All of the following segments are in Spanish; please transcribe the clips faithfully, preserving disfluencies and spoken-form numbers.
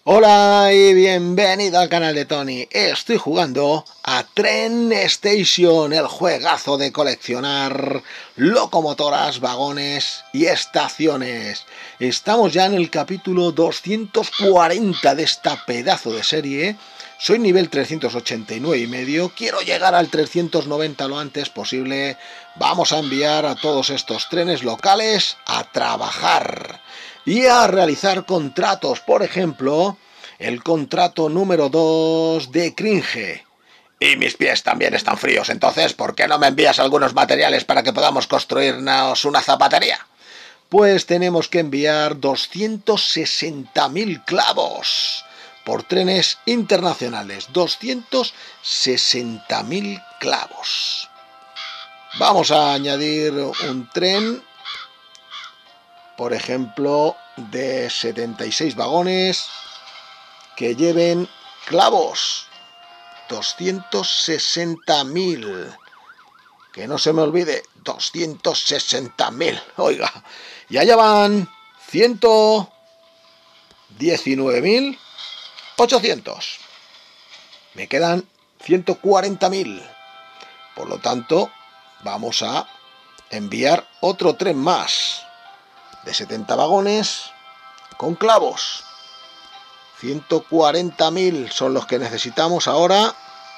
Hola y bienvenido al canal de Tony. Estoy jugando a Train Station, el juegazo de coleccionar locomotoras, vagones y estaciones. Estamos ya en el capítulo doscientos cuarenta de esta pedazo de serie. Soy nivel trescientos ochenta y nueve y medio. Quiero llegar al trescientos noventa lo antes posible. Vamos a enviar a todos estos trenes locales a trabajar y a realizar contratos. Por ejemplo, el contrato número dos de Cringe. Y mis pies también están fríos, entonces ¿por qué no me envías algunos materiales para que podamos construirnos una zapatería? Pues tenemos que enviar doscientos sesenta mil clavos por trenes internacionales. doscientos sesenta mil clavos. Vamos a añadir un tren, por ejemplo, de setenta y seis vagones que lleven clavos. doscientos sesenta mil. Que no se me olvide, doscientos sesenta mil. Oiga, y allá van ciento diecinueve mil ochocientos. Me quedan ciento cuarenta mil. Por lo tanto, vamos a enviar otro tren más de setenta vagones con clavos. ciento cuarenta mil son los que necesitamos ahora.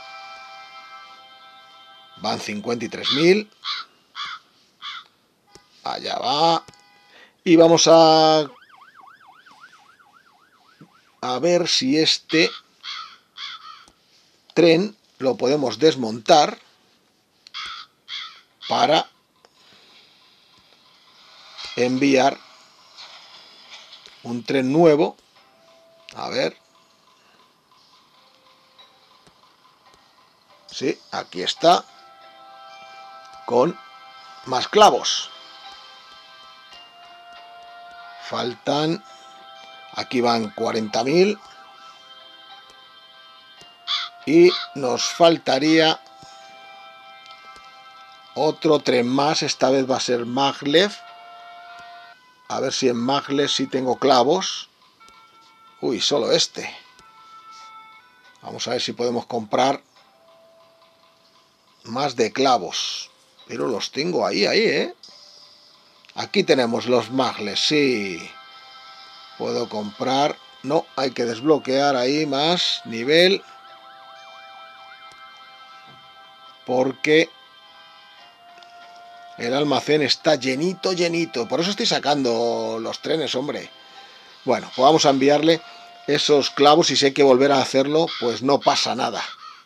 Van cincuenta y tres mil. Allá va. Y vamos a a ver si este tren lo podemos desmontar para enviar un tren nuevo. A ver. Sí, aquí está. Con más clavos. Faltan. Aquí van cuarenta mil. Y nos faltaría otro tren más. Esta vez va a ser Maglev. A ver si en Maglev sí tengo clavos. Uy, solo este. Vamos a ver si podemos comprar más de clavos. Pero los tengo ahí, ahí, ¿eh? Aquí tenemos los Maglev, sí. Puedo comprar. No, hay que desbloquear ahí más nivel. Porque el almacén está llenito, llenito. Por eso estoy sacando los trenes, hombre. Bueno, pues vamos a enviarle esos clavos y si hay que volver a hacerlo, pues no pasa nada.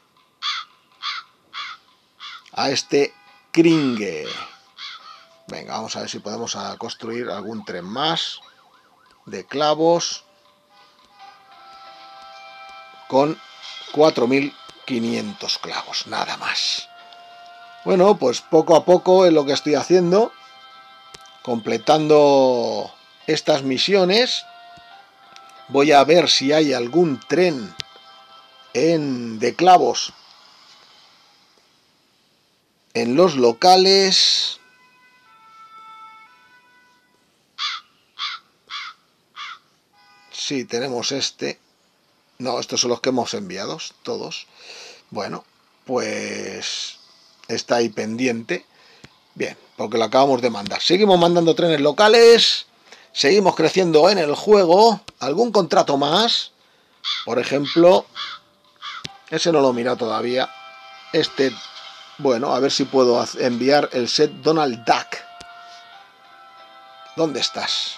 A este Cringe. Venga, vamos a ver si podemos construir algún tren más de clavos con cuatro mil quinientos clavos, nada más. Bueno, pues poco a poco es lo que estoy haciendo, completando estas misiones. Voy a ver si hay algún tren en, de clavos en los locales. Sí, tenemos este. No, estos son los que hemos enviado, todos. Bueno, pues está ahí pendiente. Bien, porque lo acabamos de mandar. Seguimos mandando trenes locales. Seguimos creciendo en el juego. ¿Algún contrato más? Por ejemplo, ese no lo he mirado todavía. Este, bueno, a ver si puedo enviar el set Donald Duck. ¿Dónde estás?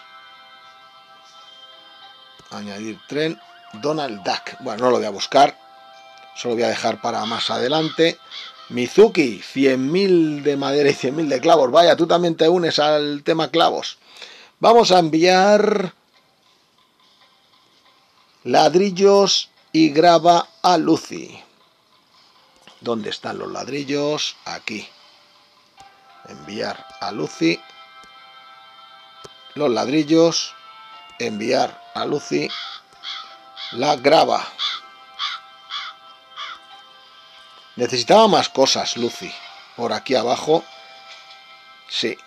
Añadir tren Donald Duck. Bueno, no lo voy a buscar. Solo voy a dejar para más adelante. Mizuki, cien mil de madera y cien mil de clavos. Vaya, tú también te unes al tema clavos. Vamos a enviar ladrillos y grava a Lucy. ¿Dónde están los ladrillos? Aquí. Enviar a Lucy los ladrillos. Enviar a Lucy la grava. Necesitaba más cosas, Lucy. Por aquí abajo. Sí.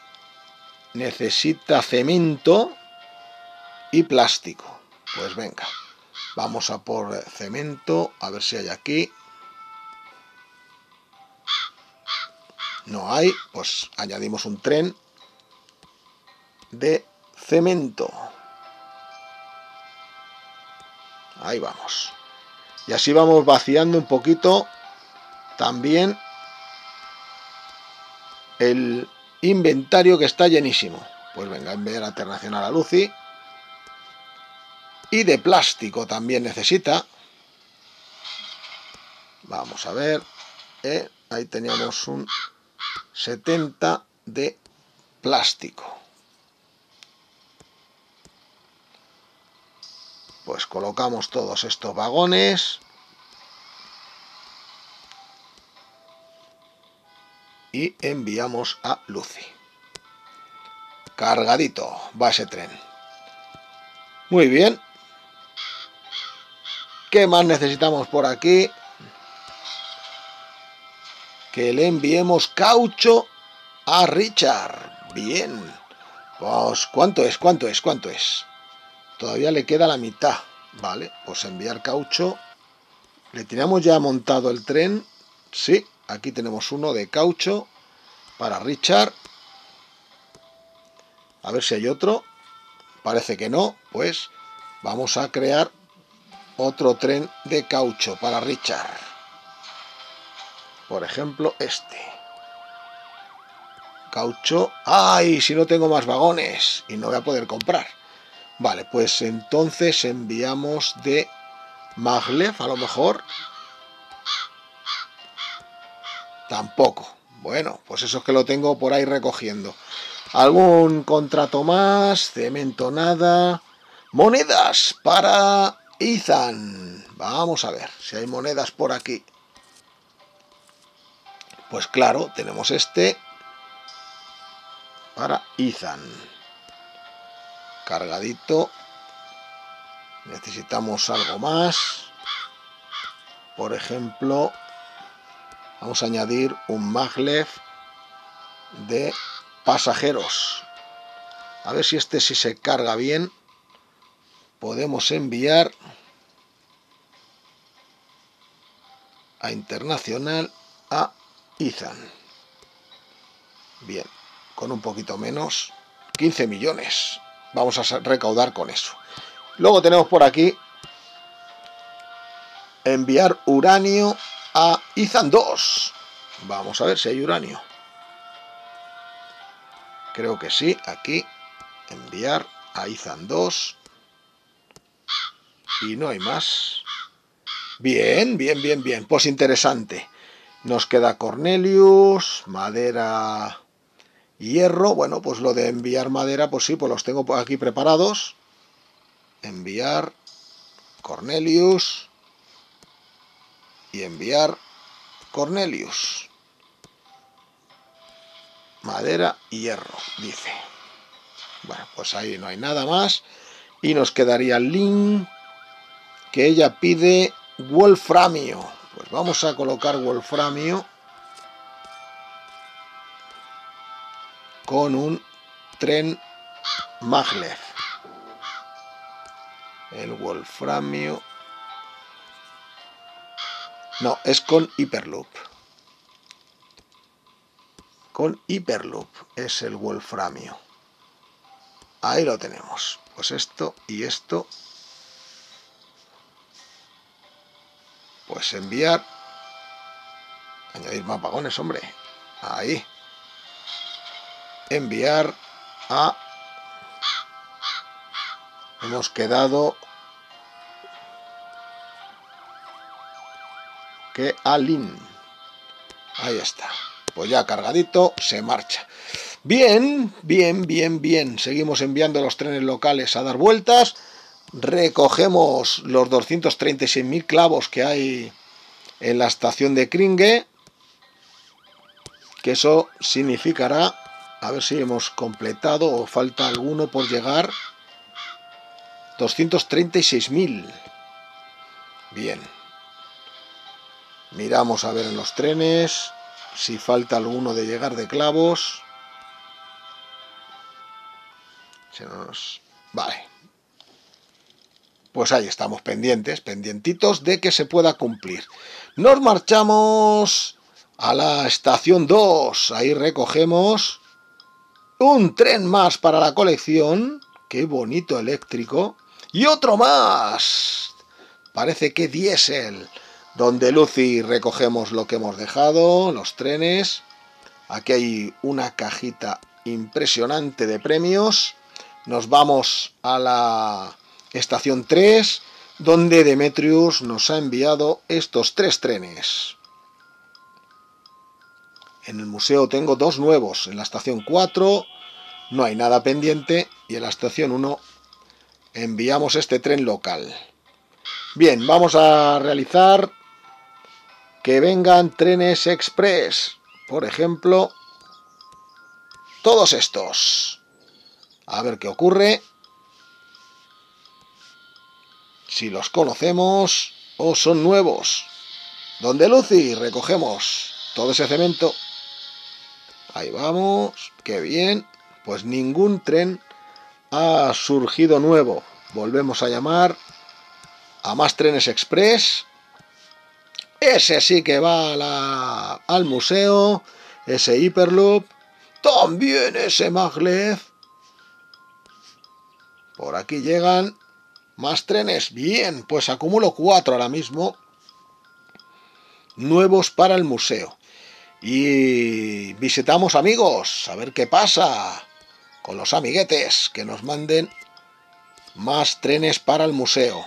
Necesita cemento y plástico. Pues venga. Vamos a por cemento, a ver si hay aquí. No hay, pues añadimos un tren de cemento. Ahí vamos. Y así vamos vaciando un poquito también el inventario, que está llenísimo. Pues venga, enviar internacional a Lucy. Y de plástico también necesita. Vamos a ver. Eh, ahí teníamos un setenta de plástico. Pues colocamos todos estos vagones. Y enviamos a Lucy. Cargadito va ese tren. Muy bien. ¿Qué más necesitamos por aquí? Que le enviemos caucho a Richard. Bien. Pues, ¿cuánto es? ¿Cuánto es? ¿Cuánto es? Todavía le queda la mitad. Vale, pues enviar caucho. ¿Le teníamos ya montado el tren? Sí, aquí tenemos uno de caucho para Richard. A ver si hay otro. Parece que no. Pues vamos a crear otro tren de caucho para Richard. Por ejemplo, este. Caucho. ¡Ay! Si no tengo más vagones y no voy a poder comprar. Vale, pues entonces enviamos de maglev, a lo mejor. Tampoco. Bueno, pues eso es que lo tengo por ahí recogiendo. ¿Algún contrato más? Cemento nada. Monedas para Ethan. Vamos a ver si hay monedas por aquí. Pues claro, tenemos este para Ethan. Cargadito. Necesitamos algo más. Por ejemplo, vamos a añadir un maglev de pasajeros. A ver si este si se carga bien. Podemos enviar a internacional a Ethan. Bien, con un poquito menos. quince millones. Vamos a recaudar con eso. Luego tenemos por aquí enviar uranio a Ethan dos. Vamos a ver si hay uranio. Creo que sí. Aquí enviar a Ethan dos. Y no hay más. Bien, bien, bien, bien. Pues interesante. Nos queda Cornelius, madera, hierro. Bueno, pues lo de enviar madera, pues sí, pues los tengo aquí preparados. Enviar Cornelius y enviar Cornelius. Madera y hierro, dice. Bueno, pues ahí no hay nada más. Y nos quedaría Lynn, que ella pide wolframio. Pues vamos a colocar wolframio con un tren maglev. El wolframio. No, es con Hyperloop. Con Hyperloop es el wolframio. Ahí lo tenemos. Pues esto y esto. Pues enviar. Añadir más vagones, hombre. Ahí. Enviar a. Hemos quedado que a Lynn. Ahí está. Pues ya cargadito, se marcha. Bien, bien, bien, bien. Seguimos enviando los trenes locales a dar vueltas. Recogemos los doscientos treinta y seis mil clavos que hay en la estación de Kringe. Que eso significará, a ver si hemos completado o falta alguno por llegar. doscientos treinta y seis mil. Bien. Miramos a ver en los trenes si falta alguno de llegar de clavos. Se nos... Vale. pues ahí estamos pendientes, pendientitos de que se pueda cumplir. Nos marchamos a la estación dos, ahí recogemos un tren más para la colección, qué bonito eléctrico, y otro más, parece que diésel, donde Lucy recogemos lo que hemos dejado, los trenes. Aquí hay una cajita impresionante de premios. Nos vamos a la estación tres, donde Demetrius nos ha enviado estos tres trenes. En el museo tengo dos nuevos. En la estación cuatro no hay nada pendiente y en la estación uno enviamos este tren local. Bien, vamos a realizar que vengan trenes express. Por ejemplo, todos estos. A ver qué ocurre. Si los conocemos o son nuevos. ¿Dónde, Lucy? Recogemos todo ese cemento. Ahí vamos. Qué bien. Pues ningún tren ha surgido nuevo. Volvemos a llamar a más trenes express. Ese sí que va a la, al museo. Ese Hyperloop. También ese maglev. Por aquí llegan más trenes. Bien, pues acumulo cuatro ahora mismo. Nuevos para el museo. Y visitamos amigos. A ver qué pasa con los amiguetes. Que nos manden más trenes para el museo.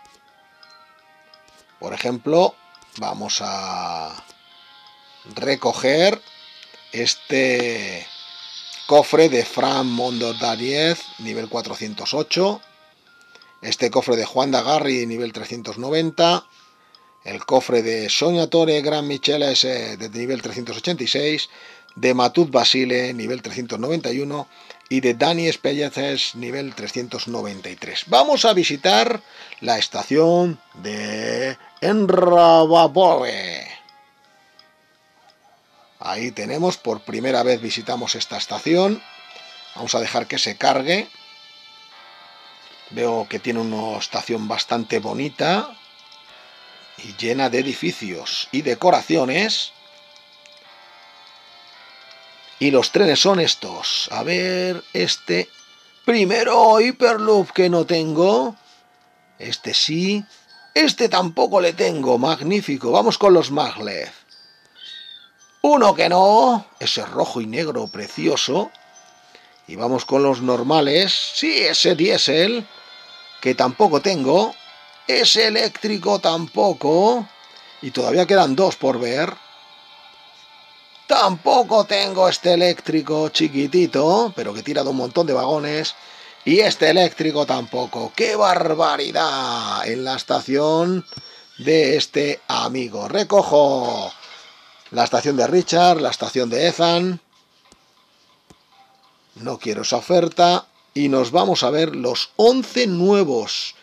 Por ejemplo, vamos a recoger este cofre de Fran Mondor-Dariez, nivel cuatrocientos ocho. Este cofre de Juan Dagarri, nivel trescientos noventa. El cofre de Sognatore Gran Micheles, de nivel trescientos ochenta y seis. De Matut Basile, nivel trescientos noventa y uno. Y de Dani Spelleces, nivel trescientos noventa y tres. Vamos a visitar la estación de Enrababore. Ahí tenemos, por primera vez visitamos esta estación. Vamos a dejar que se cargue. Veo que tiene una estación bastante bonita y llena de edificios y decoraciones. Y los trenes son estos. A ver, este primero Hyperloop que no tengo. Este sí. Este tampoco le tengo. Magnífico. Vamos con los maglev. Uno que no, ese rojo y negro precioso. Y vamos con los normales. Sí, ese diésel, que tampoco tengo. Ese eléctrico tampoco. Y todavía quedan dos por ver. Tampoco tengo este eléctrico chiquitito, pero que tira de un montón de vagones. Y este eléctrico tampoco. ¡Qué barbaridad! En la estación de este amigo. Recojo la estación de Richard, la estación de Ethan. No quiero esa oferta. Y nos vamos a ver los once nuevos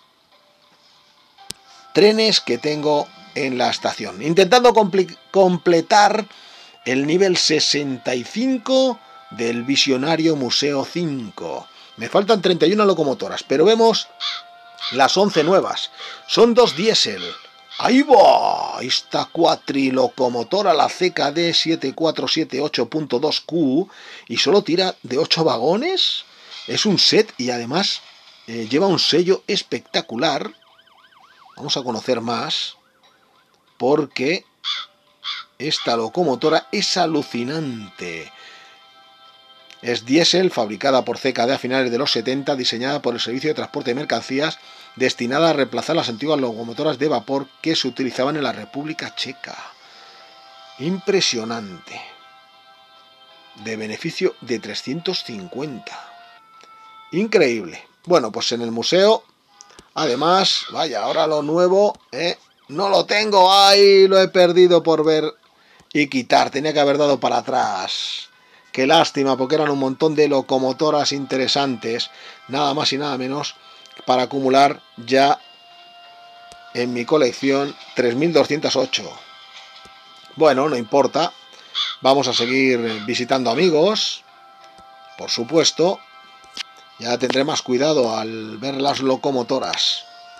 trenes que tengo en la estación. Intentando completar el nivel sesenta y cinco del Visionario Museo cinco. Me faltan treinta y una locomotoras, pero vemos las once nuevas. Son dos diésel. ¡Ahí va! Esta cuatrilocomotora, la C K D siete cuatro siete ocho punto dos Q, y solo tira de ocho vagones. Es un set y además eh, lleva un sello espectacular. Vamos a conocer más, porque esta locomotora es alucinante. Es diésel, fabricada por C K D a finales de los setenta, diseñada por el Servicio de Transporte de Mercancías, destinada a reemplazar las antiguas locomotoras de vapor que se utilizaban en la República Checa. Impresionante. De beneficio de trescientos cincuenta. Increíble. Bueno, pues en el museo, además, vaya, ahora lo nuevo, ¿eh? No lo tengo, ¡ay! Lo he perdido por ver y quitar. Tenía que haber dado para atrás. Qué lástima, porque eran un montón de locomotoras interesantes, nada más y nada menos, para acumular ya en mi colección tres mil doscientos ocho. Bueno, no importa. Vamos a seguir visitando amigos, por supuesto. Ya tendré más cuidado al ver las locomotoras.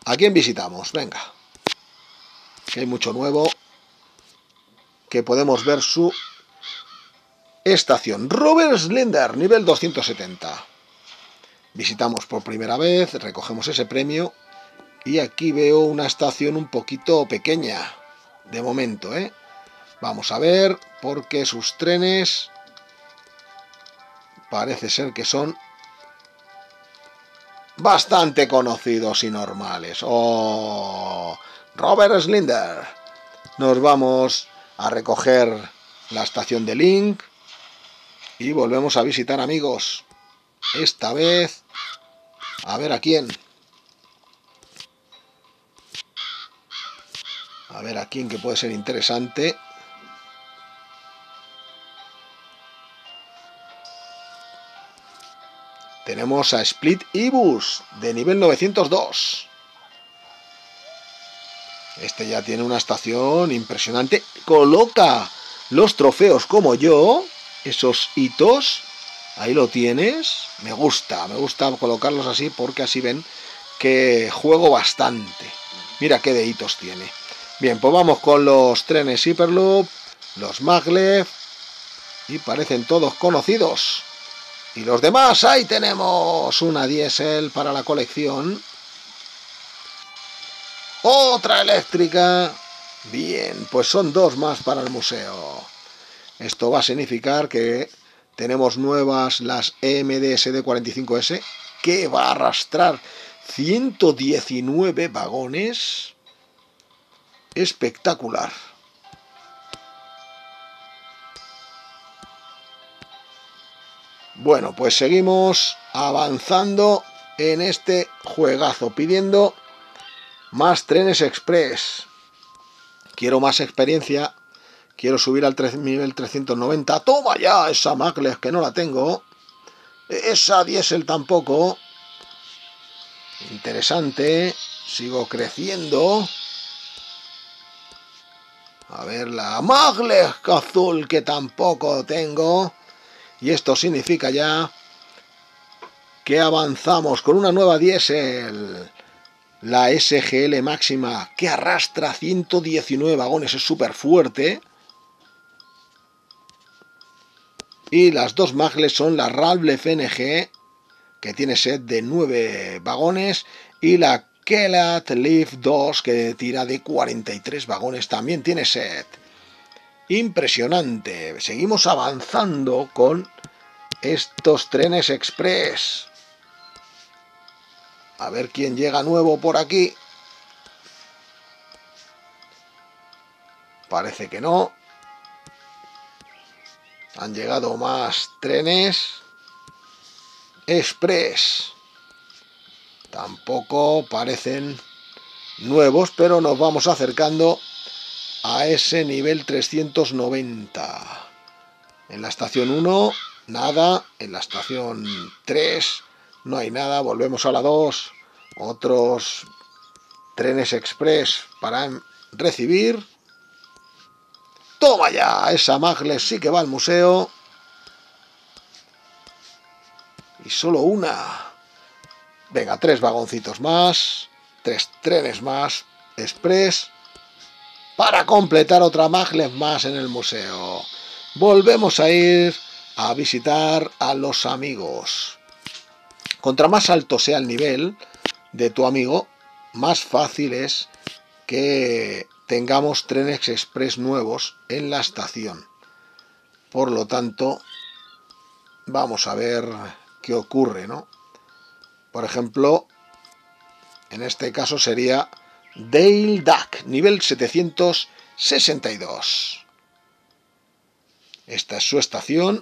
¿A quién visitamos? Venga. Que hay mucho nuevo. Que podemos ver su estación. Robert Slinder, nivel doscientos setenta. Visitamos por primera vez, recogemos ese premio. Y aquí veo una estación un poquito pequeña. De momento, ¿eh? Vamos a ver, porque sus trenes parece ser que son bastante conocidos y normales. ¡Oh! Robert Slinder. Nos vamos a recoger la estación de Link y volvemos a visitar, amigos. Esta vez, a ver a quién. A ver a quién que puede ser interesante. Tenemos a Split Ibus de nivel novecientos dos. Este ya tiene una estación impresionante. Coloca los trofeos como yo. Esos hitos. Ahí lo tienes. Me gusta. Me gusta colocarlos así porque así ven que juego bastante. Mira qué de hitos tiene. Bien, pues vamos con los trenes Hyperloop. Los Maglev. Y parecen todos conocidos. Y los demás, ahí tenemos una diésel para la colección. Otra eléctrica. Bien, pues son dos más para el museo. Esto va a significar que tenemos nuevas las E M D S D cuarenta y cinco S, que va a arrastrar ciento diecinueve vagones. Espectacular. Bueno, pues seguimos avanzando en este juegazo, pidiendo más trenes express. Quiero más experiencia. Quiero subir al nivel trescientos noventa. ¡Toma ya esa Maglev, que no la tengo! Esa diésel tampoco. Interesante. Sigo creciendo. A ver, la Maglev azul, que tampoco tengo. Y esto significa ya que avanzamos con una nueva diésel. La S G L máxima, que arrastra ciento diecinueve vagones. Es súper fuerte. Y las dos Maglev son la Ralblev N G, que tiene set de nueve vagones. Y la Kelat Leaf dos, que tira de cuarenta y tres vagones. También tiene set. Impresionante. Seguimos avanzando con estos trenes express. A ver quién llega nuevo por aquí. Parece que no. Han llegado más trenes express. Tampoco parecen nuevos, pero nos vamos acercando a ese nivel trescientos noventa. En la estación uno, nada. En la estación tres, no hay nada. Volvemos a la dos. Otros trenes express para recibir. ¡Toma ya! Esa Maglev sí que va al museo. Y solo una. Venga, tres vagoncitos más. Tres trenes más. Express. Para completar otra Maglev más en el museo. Volvemos a ir a visitar a los amigos. Contra más alto sea el nivel de tu amigo, más fácil es que tengamos trenes express nuevos en la estación. Por lo tanto, vamos a ver qué ocurre, ¿no? Por ejemplo, en este caso sería Dale Duck, nivel setecientos sesenta y dos. Esta es su estación.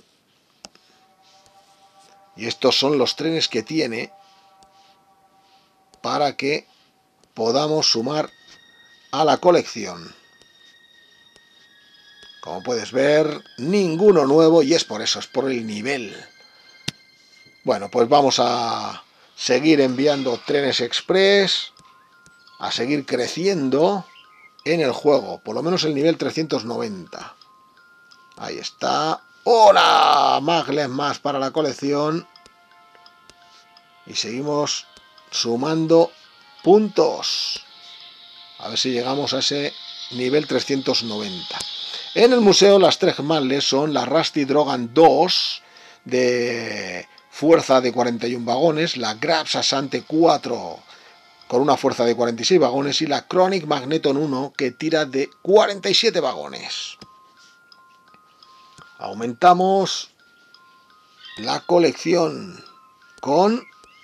Y estos son los trenes que tiene para que podamos sumar a la colección. Como puedes ver, ninguno nuevo, y es por eso, es por el nivel. Bueno, pues vamos a seguir enviando trenes express, a seguir creciendo en el juego, por lo menos el nivel trescientos noventa. Ahí está. ¡Hola! Maglev más para la colección. Y seguimos sumando puntos. A ver si llegamos a ese nivel trescientos noventa. En el museo las tres Males son la Rusty Drogan dos de fuerza de cuarenta y uno vagones, la Grabs Asante cuatro con una fuerza de cuarenta y seis vagones y la Chronic Magneton uno que tira de cuarenta y siete vagones. Aumentamos la colección con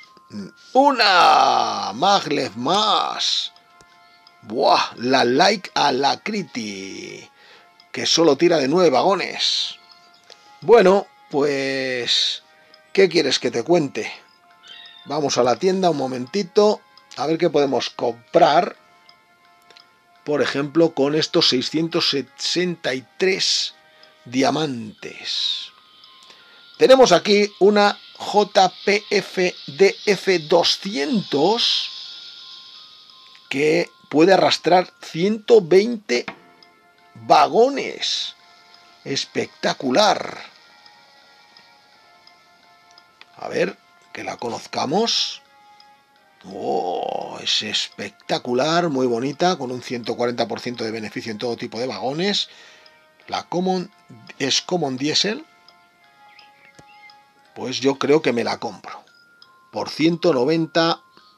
una Maglev más. Buah, la Like Alacrity, que solo tira de nueve vagones. Bueno, pues ¿qué quieres que te cuente? Vamos a la tienda un momentito a ver qué podemos comprar. Por ejemplo, con estos seiscientos sesenta y tres diamantes. Tenemos aquí una J P F D F doscientos que puede arrastrar ciento veinte vagones. Espectacular. A ver, que la conozcamos. Oh, es espectacular, muy bonita, con un ciento cuarenta por ciento de beneficio en todo tipo de vagones. La Common es Common Diesel. Pues yo creo que me la compro. Por ciento noventa.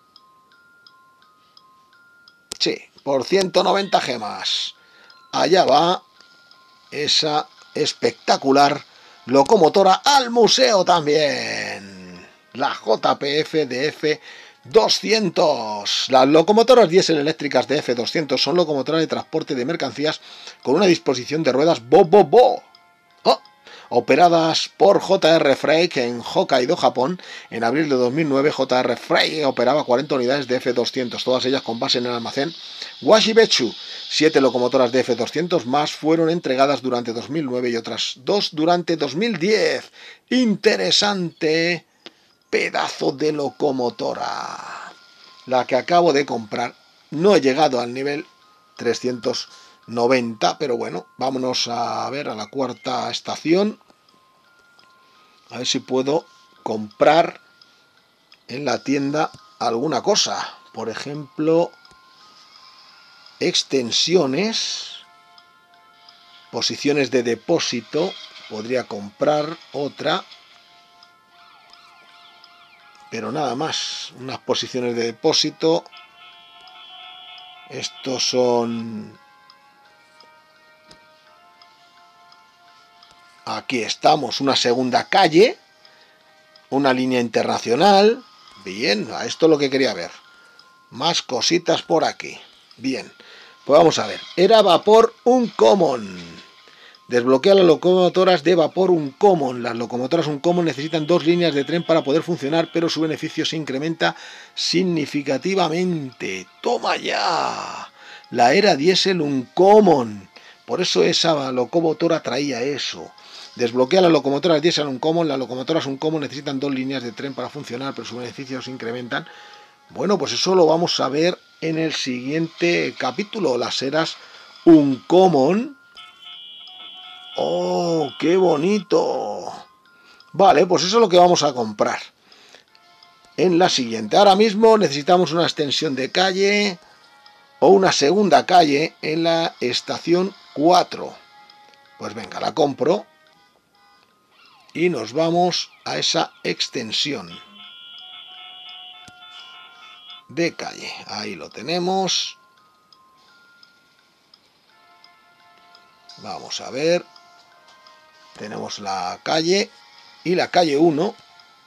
Sí, por ciento noventa gemas. Allá va esa espectacular locomotora al museo también. La J P F D F doscientos. Las locomotoras diésel eléctricas de F doscientos son locomotoras de transporte de mercancías con una disposición de ruedas bo bo bo. Oh, operadas por J R Freight en Hokkaido, Japón. En abril de dos mil nueve, J R Freight operaba cuarenta unidades de F doscientos, todas ellas con base en el almacén Washibetsu. Siete locomotoras de F doscientos más fueron entregadas durante dos mil nueve y otras dos durante dos mil diez. Interesante pedazo de locomotora. La que acabo de comprar. No he llegado al nivel trescientos noventa, pero bueno, vámonos a ver a la cuarta estación. A ver si puedo comprar en la tienda alguna cosa. Por ejemplo, extensiones, posiciones de depósito. Podría comprar otra, pero nada más. Unas posiciones de depósito. Estos son... Aquí estamos, una segunda calle, una línea internacional. Bien, a esto es lo que quería ver. Más cositas por aquí. Bien, pues vamos a ver. Era Vapor Uncommon. Desbloquea las locomotoras de Vapor Uncommon. Las locomotoras Uncommon necesitan dos líneas de tren para poder funcionar, pero su beneficio se incrementa significativamente. ¡Toma ya! La era diésel Uncommon. Por eso esa locomotora traía eso. Desbloquea las locomotoras diésel Uncommon. Las locomotoras Uncommon necesitan dos líneas de tren para funcionar, pero sus beneficios se incrementan. Bueno, pues eso lo vamos a ver en el siguiente capítulo. Las eras Uncommon. ¡Oh, qué bonito! Vale, pues eso es lo que vamos a comprar en la siguiente. Ahora mismo necesitamos una extensión de calle o una segunda calle en la estación cuatro. Pues venga, la compro y nos vamos a esa extensión de calle. Ahí lo tenemos. Vamos a ver. Tenemos la calle y la calle uno.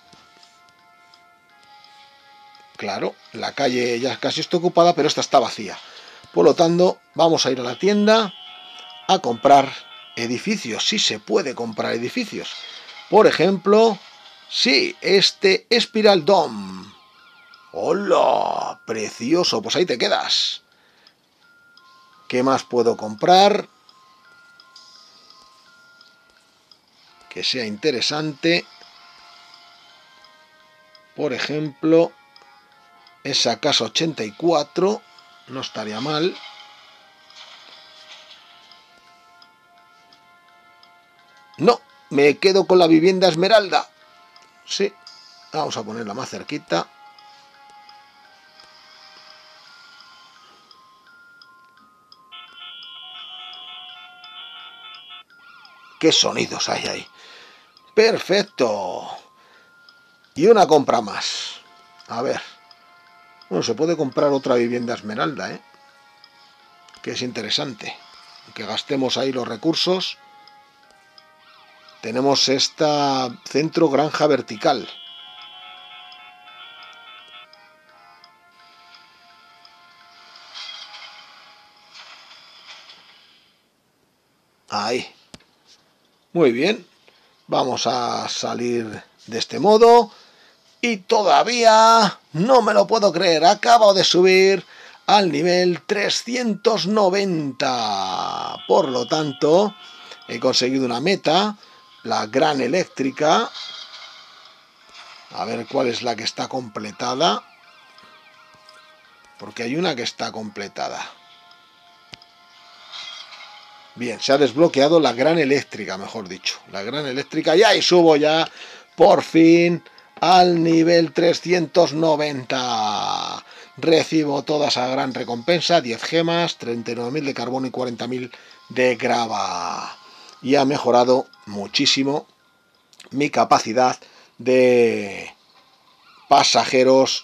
Claro, la calle ya casi está ocupada, pero esta está vacía. Por lo tanto, vamos a ir a la tienda a comprar edificios. Sí se puede comprar edificios. Por ejemplo, sí, este Spiral Dome. ¡Hola! Precioso, pues ahí te quedas. ¿Qué más puedo comprar que sea interesante? Por ejemplo, esa casa ochenta y cuatro no estaría mal. No, me quedo con la vivienda Esmeralda. Sí, vamos a ponerla más cerquita. qué sonidos hay ahí. Perfecto. Y una compra más. A ver. Bueno, se puede comprar otra vivienda esmeralda, ¿eh? Que es interesante. Aunque gastemos ahí los recursos. Tenemos esta centro granja vertical. Ahí. Muy bien. Vamos a salir de este modo. Y todavía no me lo puedo creer. Acabo de subir al nivel trescientos noventa. Por lo tanto, he conseguido una meta. La gran eléctrica. A ver cuál es la que está completada. Porque hay una que está completada. Bien, se ha desbloqueado la gran eléctrica, mejor dicho. La gran eléctrica. Y ahí subo ya, por fin, al nivel trescientos noventa. Recibo toda esa gran recompensa. diez gemas, treinta y nueve mil de carbono y cuarenta mil de grava. Y ha mejorado muchísimo mi capacidad de pasajeros.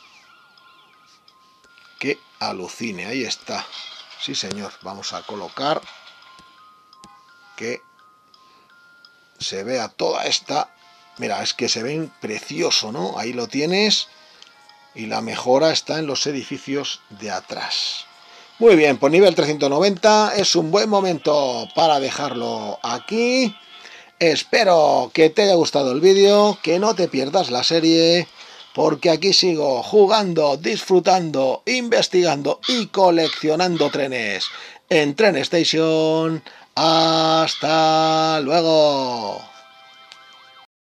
Que alucine, ahí está. Sí, señor. Vamos a colocar que se vea toda esta. Mira, es que se ven precioso, ¿no? Ahí lo tienes. Y la mejora está en los edificios de atrás. Muy bien, pues nivel trescientos noventa es un buen momento para dejarlo aquí. Espero que te haya gustado el vídeo, que no te pierdas la serie, porque aquí sigo jugando, disfrutando, investigando y coleccionando trenes en Train Station. ¡Hasta luego!